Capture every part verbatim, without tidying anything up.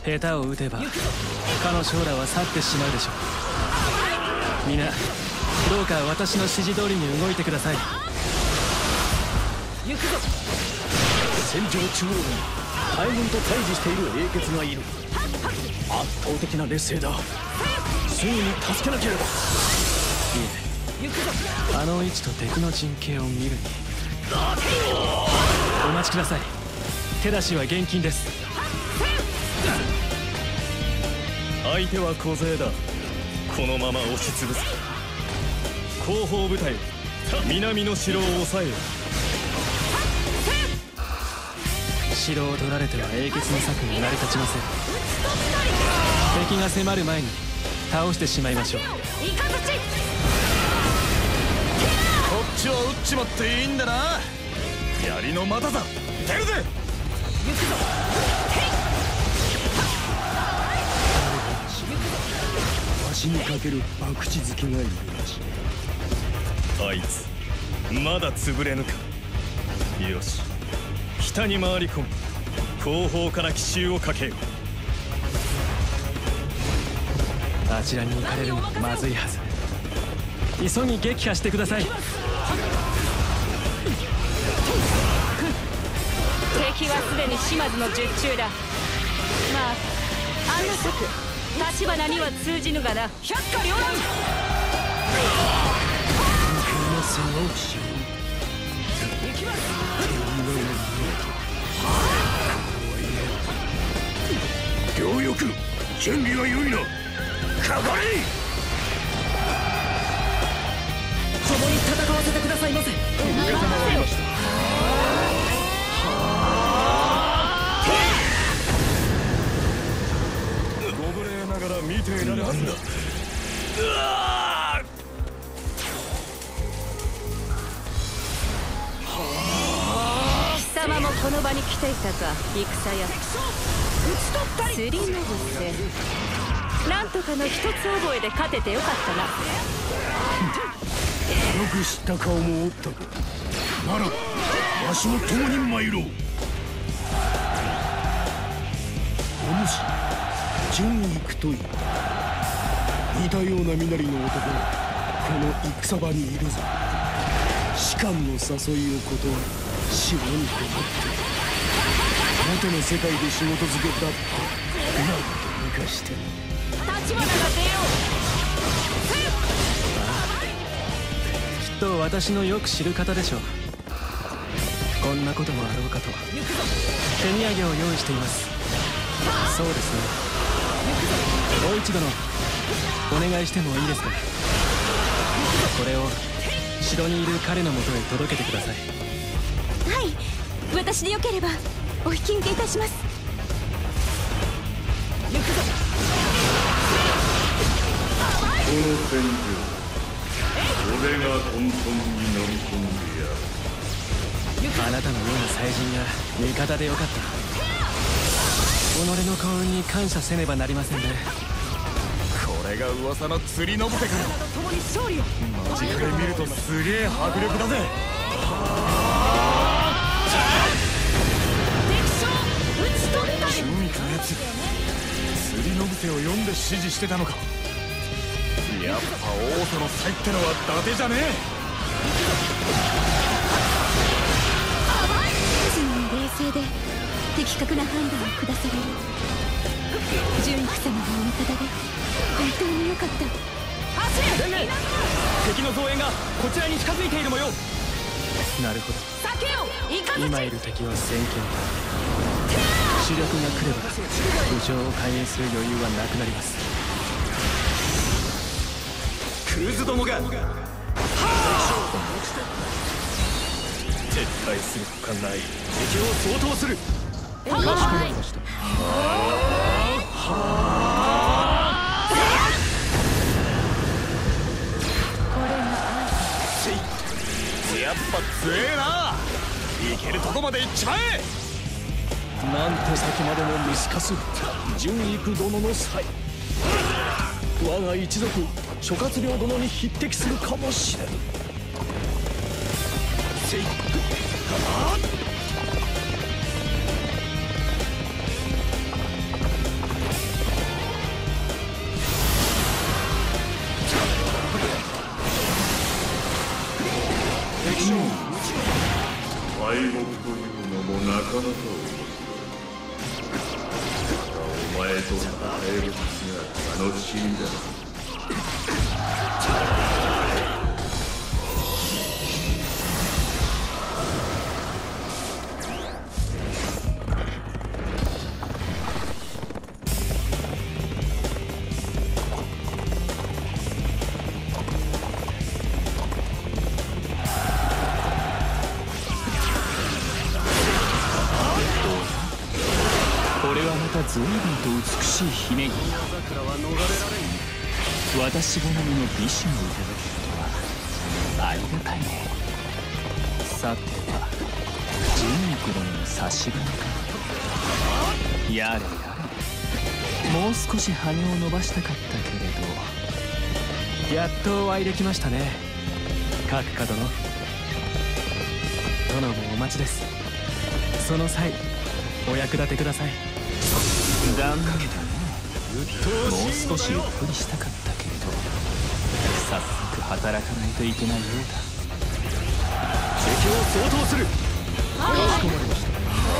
下手を打てば彼の将来は去ってしまうでしょう。皆どうか私の指示通りに動いてください。 行くぞ。戦場中央に大軍と対峙している英傑がいる。圧倒的な劣勢だ。すぐに助けなければ。いえ、あの位置と敵の陣形を見るに。お待ちください。手出しは厳禁です。 相手は小勢だ。このまま押しつぶす。後方部隊、南の城を抑えよ。 城を取られては英傑の策に成り立ちません。敵が迫る前に倒してしまいましょう。 こっちは撃っちまっていいんだな。槍の股だ。出るぜ。行くぞ。 わしにかける博打好きがいるらしい。 あいつまだ潰れぬか。よし、北に回り込む。後方から奇襲をかけよう。 あちらに行かれるのもまずいはず。急ぎ撃破してください。 敵はすでに島津の術中だ。まあ案の策立花には通じぬがな。百花繚乱。行きます。 両翼準備は良いな。かかれ。共に戦わせてくださいませ。 ご無礼ながら見ていられます。なんだ。 貴様もこの場に来ていたか、戦や。釣りのぶせ、なんとかの一つ覚えで勝ててよかったな。 よく知った顔もおったか。ならわしも共に参ろう。お主順育という似たような身なりの男がこの戦場にいるぞ。士官の誘いを断り城にこもって元の世界で仕事漬けだったなんと抜かして立花が出よう。きっと私のよく知る方でしょう。こんなこともあろうかと手土産を用意しています。そうですね。もう一度のお願いしてもいいですか。これを城にいる彼のもとへ届けてください。 はい、私でよければお引き受けいたします。 行くぞ。 この戦場、俺が混沌に飲み込んでやる。 あなたのような祭人が味方でよかった。己の幸運に感謝せねばなりませんね。 これが噂の釣りのぶてか。間近で見るとすげえ迫力だぜ。中味のやつ釣りのぶてを読んで指示してたのか。やっぱ王祖の才ってのは伊達じゃねえ。 常に冷静で的確な判断を下される純育様のお味方で本当によかった。 伝令、敵の増援がこちらに近づいている模様。なるほど。今いる敵は先見。主力が来れば武将を開演する余裕はなくなります。 クズどもが撤退するほかない。敵を相当する。 はい。 やっぱ強えな。行けるとこまで行っちまえ。 なんと先までも見透かす純育殿の才。我が一族諸葛亮殿に匹敵するかもしれぬ。せいっ敗北というのもなかなか面白い。お前と戦える時が楽しみだ。 随分と美しい姫君だ。私好みの美酒をいただくことはありがたいね。さてはジーンク殿の差し金か。やれやれ、もう少し羽を伸ばしたかったけれど。やっとお会いできましたね、閣下殿。殿もお待ちです。その際お役立てください。残念だね。もう少しゆっくりしたかったけれど、早速働かないといけないようだ。敵を相当する。かしこまりました。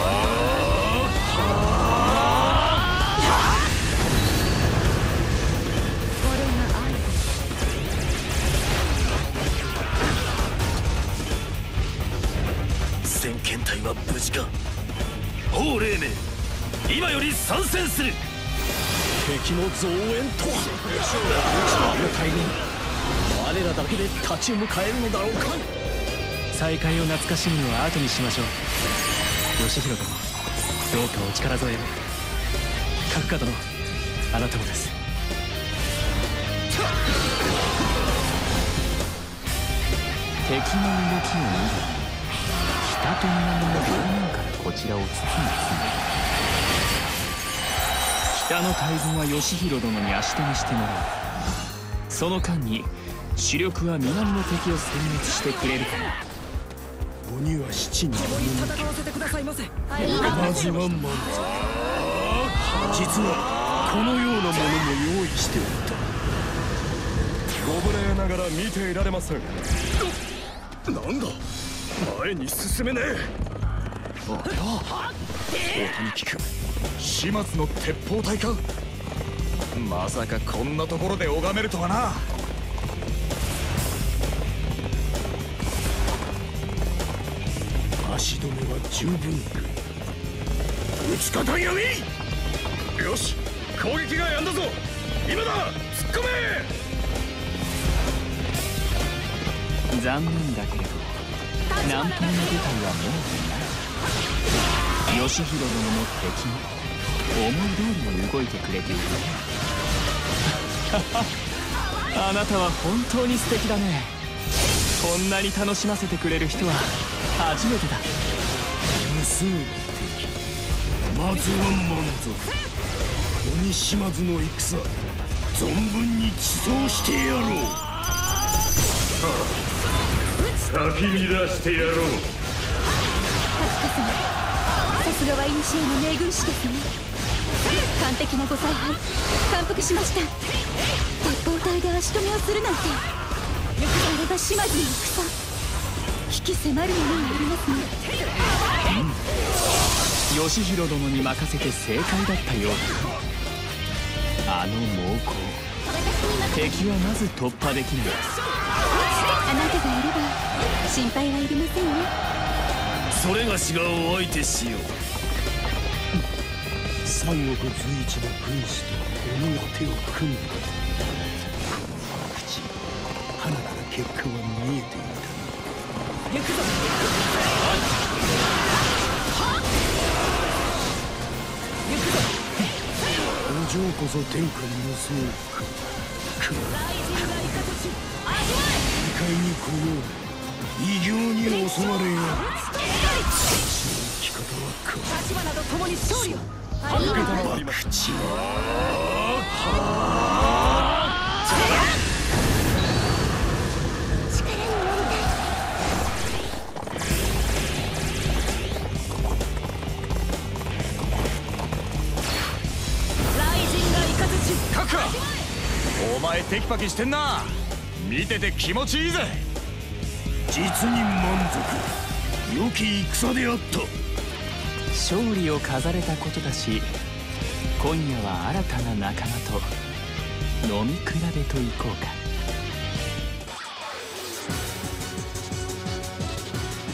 先遣隊は無事か。法霊明、今より参戦する。敵の増援とはあの大軍、我らだけで立ち向かえるのだろうか。 再会を懐かしむのは後にしましょう。義弘殿、どうかお力添えを。閣下殿、あなたもです。敵の動きを見る。北と南の両面からこちらを包み詰める。北の大軍は義弘殿に足止めしてもらう。その間に主力は南の敵を殲滅してくれるかな。 鬼は七人の戦わせてくださいませ。 まずは満足。実はこのようなものも用意しておった。 ご無礼ながら見ていられません。なんだ、前に進めねえ。あら、音に聞く始末の鉄砲隊か。まさかこんなところで拝めるとはな。 足止めは十分。撃ち方やめ。 よし、攻撃がやんだぞ。今だ、突っ込め。 残念だけれど南東の部隊はもうない。義弘殿も敵も思い通りに動いてくれている。あなたは本当に素敵だね。こんなに楽しませてくれる人は初めてだ。 無数の敵、まずは満足。鬼島津の戦、存分に地走してやろう。 先に出してやろう。 閣下様、さすがは古の名軍師ですね。完璧なご采配、感服しました。鉄砲隊で足止めをするなんて、あれが島津の戦、引き迫るものがありますね。 うん、義弘殿に任せて正解だったようだ。あの猛攻、敵はまず突破できない。 あなたがいれば心配はいりませんね。 それがしがお相手しよう。 三国随一の軍師と鬼が手を組んだ。口、花から結果は見えていた。行くぞ。行くぞ。お嬢こそ天下に装うか。2階に来よう。異形に襲われよう。生き方はか。 立花と共に勝利を。 口はカクカ、お前テキパキしてんな。見てて気持ちいいぜ。 実に満足。 良き戦であった。 勝利を飾れたことだし、今夜は新たな仲間と飲み比べといこうか。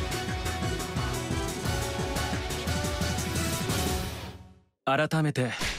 改めて